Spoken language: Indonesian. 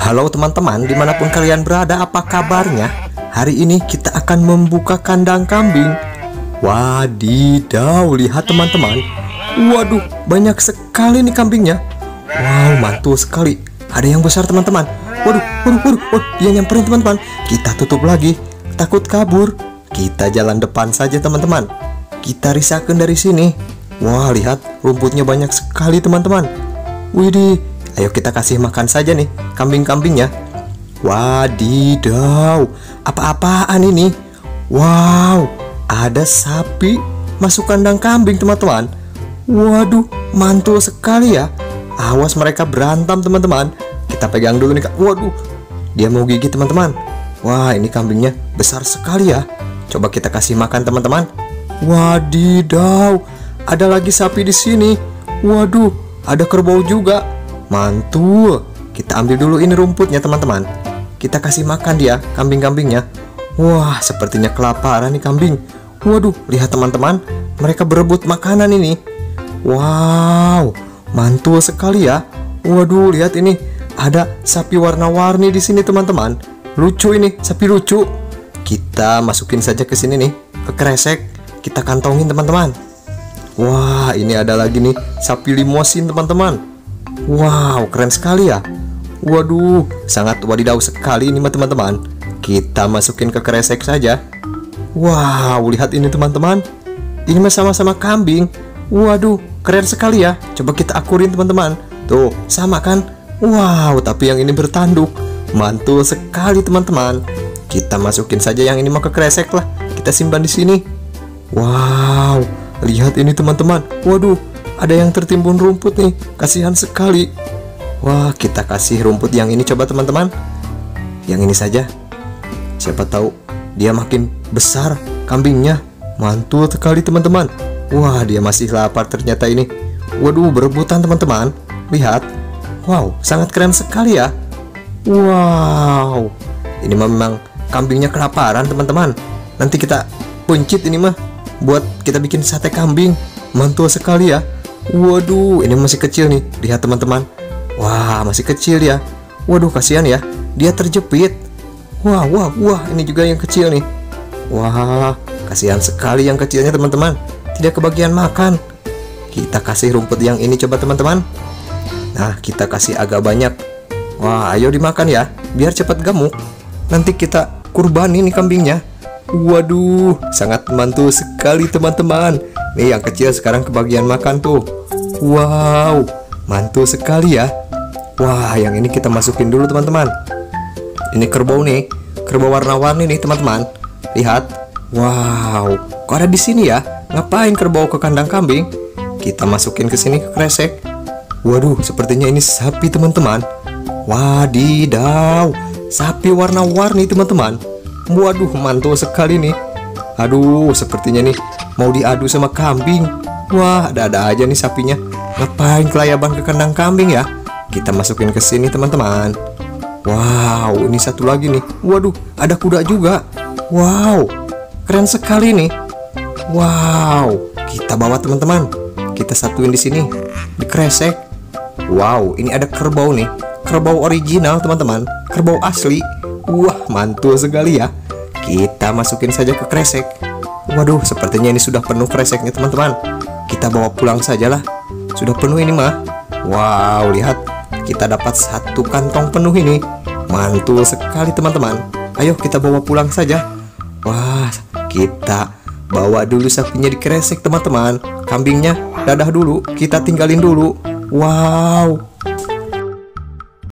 Halo teman-teman, dimanapun kalian berada, apa kabarnya? Hari ini kita akan membuka kandang kambing. Wadidaw, lihat teman-teman. Waduh, banyak sekali nih kambingnya. Wow, mantul sekali. Ada yang besar teman-teman. Waduh, dia nyamperin teman-teman. Kita tutup lagi, takut kabur. Kita jalan depan saja teman-teman. Kita risahkan dari sini. Wah, lihat rumputnya banyak sekali teman-teman. Widih, ayo kita kasih makan saja nih kambing-kambingnya. Wadidaw, apa-apaan ini? Wow, ada sapi masuk kandang kambing teman-teman. Waduh, mantul sekali ya. Awas mereka berantem teman-teman. Kita pegang dulu nih Kak. Waduh, dia mau gigit teman-teman. Wah, ini kambingnya besar sekali ya. Coba kita kasih makan teman-teman. Wadidaw, ada lagi sapi di sini. Waduh, ada kerbau juga. Mantul. Kita ambil dulu ini rumputnya teman-teman. Kita kasih makan dia kambing-kambingnya. Wah, sepertinya kelaparan nih kambing. Waduh, lihat teman-teman, mereka berebut makanan ini. Wow, mantul sekali ya. Waduh, lihat ini, ada sapi warna-warni di sini teman-teman. Lucu ini, sapi lucu. Kita masukin saja ke sini nih, ke kresek. Kita kantongin teman-teman. Wah, ini ada lagi nih sapi limosin teman-teman. Wow, keren sekali ya. Waduh, sangat wadidaw sekali ini teman-teman. Kita masukin ke kresek saja. Wow, lihat ini teman-teman. Ini sama-sama kambing. Waduh, keren sekali ya. Coba kita akurin teman-teman. Tuh, sama kan? Wow, tapi yang ini bertanduk. Mantul sekali teman-teman. Kita masukin saja yang ini mau ke kresek lah. Kita simpan di sini. Wow, lihat ini teman-teman. Waduh, ada yang tertimbun rumput nih. Kasihan sekali. Wah, kita kasih rumput yang ini coba teman-teman. Yang ini saja. Siapa tahu dia makin besar kambingnya. Mantul sekali teman-teman. Wah, dia masih lapar ternyata ini. Waduh, berebutan teman-teman. Lihat. Wow, sangat keren sekali ya. Wow, ini memang kambingnya kelaparan teman-teman. Nanti kita pencit ini mah buat kita bikin sate kambing. Mantul sekali ya. Waduh, ini masih kecil nih. Lihat teman-teman. Wah, masih kecil ya. Waduh, kasihan ya. Dia terjepit. Wah, ini juga yang kecil nih. Wah, kasihan sekali yang kecilnya teman-teman. Tidak kebagian makan. Kita kasih rumput yang ini coba teman-teman. Nah, kita kasih agak banyak. Wah, ayo dimakan ya, biar cepat gemuk. Nanti kita kurbanin nih kambingnya. Waduh, sangat mantul sekali teman-teman. Nih yang kecil sekarang kebagian makan tuh. Wow, mantul sekali ya. Wah, yang ini kita masukin dulu teman-teman. Ini kerbau nih, kerbau warna-warni nih teman-teman. Lihat. Wow, kok ada di sini ya? Ngapain kerbau ke kandang kambing? Kita masukin ke sini ke kresek. Waduh, sepertinya ini sapi teman-teman. Wadidaw, sapi warna-warni teman-teman. Waduh, mantul sekali nih. Aduh, sepertinya nih mau diadu sama kambing. Wah, ada-ada aja nih sapinya. Ngapain kelayaban ke kandang kambing ya? Kita masukin ke sini teman-teman. Wow, ini satu lagi nih. Waduh, ada kuda juga. Wow, keren sekali nih. Wow, kita bawa teman-teman. Kita satuin di sini, di kresek. Wow, ini ada kerbau nih. Kerbau original teman-teman. Kerbau asli. Wah, mantul sekali ya. Kita masukin saja ke kresek. Waduh, sepertinya ini sudah penuh kreseknya teman-teman. Kita bawa pulang sajalah. Sudah penuh ini mah. Wow, lihat. Kita dapat satu kantong penuh ini. Mantul sekali teman-teman. Ayo kita bawa pulang saja. Wah, kita bawa dulu sapinya di kresek teman-teman. Kambingnya dadah dulu. Kita tinggalin dulu. Wow,